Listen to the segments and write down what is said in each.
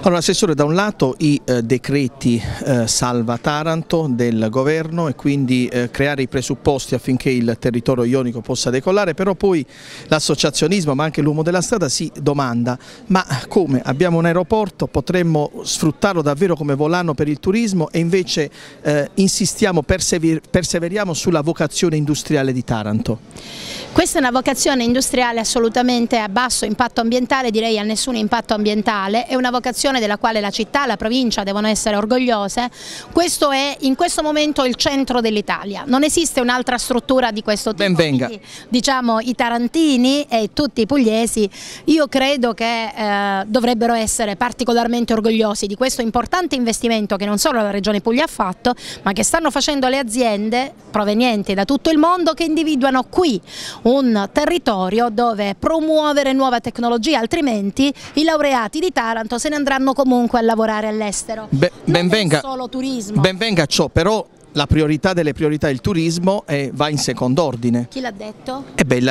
Allora, Assessore, da un lato i decreti salva Taranto del governo e quindi creare i presupposti affinché il territorio ionico possa decollare, però poi l'associazionismo ma anche l'uomo della strada si domanda: ma come? Abbiamo un aeroporto, potremmo sfruttarlo davvero come volano per il turismo e invece insistiamo, perseveriamo sulla vocazione industriale di Taranto? Questa è una vocazione industriale assolutamente a basso impatto ambientale, direi a nessun impatto ambientale, è una vocazione della quale la città, la provincia devono essere orgogliose. Questo è in questo momento il centro dell'Italia, non esiste un'altra struttura di questo tipo. Benvenga. Quindi, diciamo, i tarantini e tutti i pugliesi io credo che dovrebbero essere particolarmente orgogliosi di questo importante investimento che non solo la Regione Puglia ha fatto, ma che stanno facendo le aziende provenienti da tutto il mondo, che individuano qui un territorio dove promuovere nuova tecnologia, altrimenti i laureati di Taranto se ne andranno comunque a lavorare all'estero. Benvenga, solo turismo. Benvenga ciò, però la priorità delle priorità, il turismo, va in secondo ordine. Chi l'ha detto?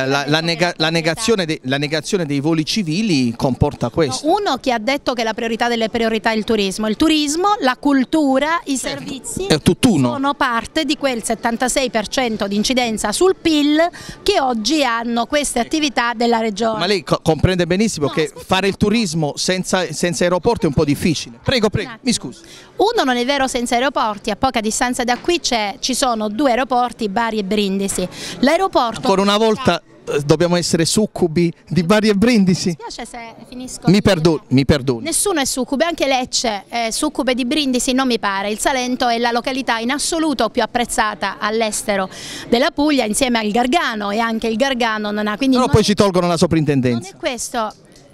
La negazione dei voli civili comporta questo. No, uno che ha detto che la priorità delle priorità è il turismo, la cultura, i servizi sono parte di quel 76% di incidenza sul PIL che oggi hanno queste attività della Regione. Ma lei comprende benissimo che fare il turismo senza aeroporti è un po' difficile. Prego, mi scusi. Uno, non è vero senza aeroporti, a poca distanza da qui ci sono due aeroporti, Bari e Brindisi. L'aeroporto... Ancora una volta dobbiamo essere succubi di Bari e Brindisi? Mi spiace se finisco. Mi perdoni. Nessuno è succube, anche Lecce è succube di Brindisi, non mi pare. Il Salento è la località in assoluto più apprezzata all'estero della Puglia, insieme al Gargano, e anche il Gargano non ha... Quindi però poi ci tolgono la soprintendenza. Non è questo.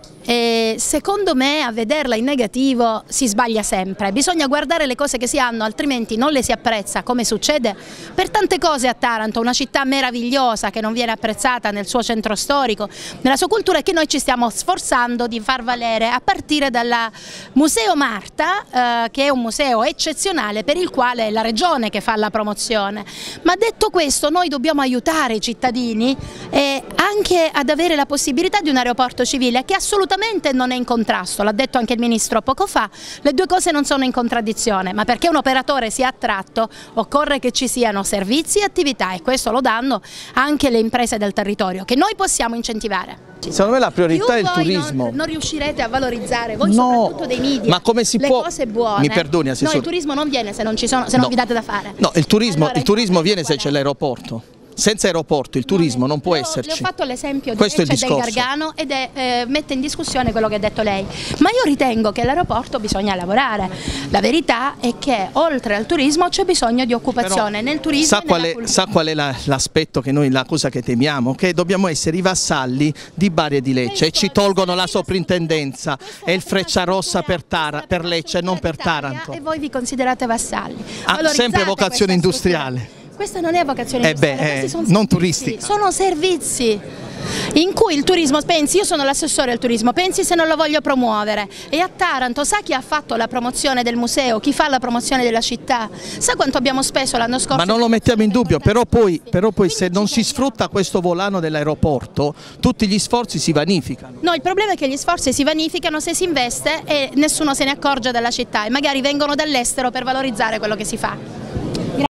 Secondo me a vederla in negativo si sbaglia sempre, bisogna guardare le cose che si hanno, altrimenti non le si apprezza, come succede per tante cose a Taranto, una città meravigliosa che non viene apprezzata nel suo centro storico, nella sua cultura, e che noi ci stiamo sforzando di far valere a partire dal Museo Marta, che è un museo eccezionale per il quale è la Regione che fa la promozione. Ma detto questo, noi dobbiamo aiutare i cittadini anche ad avere la possibilità di un aeroporto civile che assolutamente non è in contrasto, l'ha detto anche il Ministro poco fa, le due cose non sono in contraddizione, ma perché un operatore sia attratto occorre che ci siano servizi e attività, e questo lo danno anche le imprese del territorio che noi possiamo incentivare. Secondo me la priorità è il turismo. Non riuscirete a valorizzare, voi soprattutto dei media, ma come si le può... cose buone. Mi perdoni, Assessore. No, il turismo non viene se non ci sono, se non vi date da fare. No, il turismo viene se c'è l'aeroporto. Senza aeroporto il turismo non può esserci. Le ho fatto l'esempio di Questo è il del discorso. Gargano ed mette in discussione quello che ha detto lei. Ma io ritengo che all'aeroporto bisogna lavorare. La verità è che oltre al turismo c'è bisogno di occupazione. Nel turismo sa qual è l'aspetto che noi, la cosa che temiamo? Che dobbiamo essere i vassalli di Bari e di Lecce e ci tolgono la soprintendenza e il Frecciarossa per Lecce e non per Taranto. E voi vi considerate vassalli. Sempre vocazione industriale. Questa non è vocazione industriale, sono non turistica. Sono servizi in cui il turismo, pensi, io sono l'assessore al turismo, pensi se non lo voglio promuovere, e a Taranto sa chi ha fatto la promozione del museo, chi fa la promozione della città, sa quanto abbiamo speso l'anno scorso? Ma non lo mettiamo in dubbio, però poi se non si sfrutta questo volano dell'aeroporto tutti gli sforzi si vanificano. No, il problema è che gli sforzi si vanificano se si investe e nessuno se ne accorge dalla città e magari vengono dall'estero per valorizzare quello che si fa.